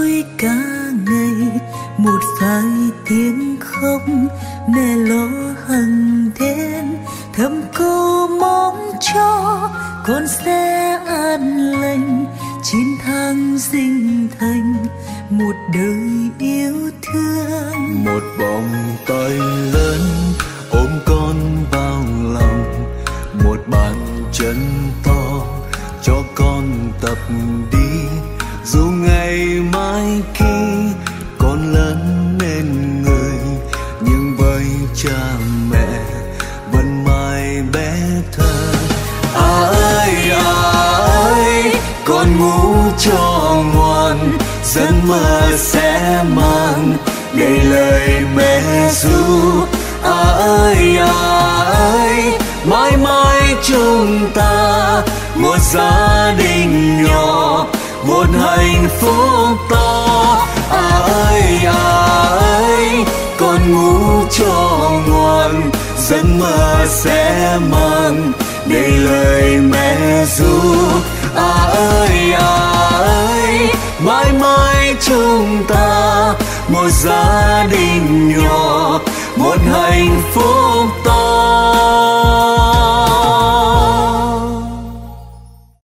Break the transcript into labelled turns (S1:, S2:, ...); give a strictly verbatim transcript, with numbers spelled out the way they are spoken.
S1: trôi cả ngày, một vài tiếng khóc mẹ lo hằng đêm, thầm câu mong cho con sẽ an lành, chín tháng sinh thành một đời yêu thương.
S2: Một vòng tay lớn ôm con vào lòng, một bàn chân to cho con tập đi, dù ngày mai khi con lớn nên người, nhưng với cha mẹ vẫn mãi bé thơ. À ơi à ơi, con ngủ cho ngoan, giấc mơ sẽ mang đầy lời mẹ ru. À ơi à ơi, mãi mãi chúng ta một gia đình nhỏ, một hạnh phúc to. À ơi à ơi, con ngủ cho ngoan, giấc mơ sẽ mang đầy lời mẹ ru. À ơi à ơi, mãi mãi chúng ta một gia đình nhỏ, một hạnh phúc to.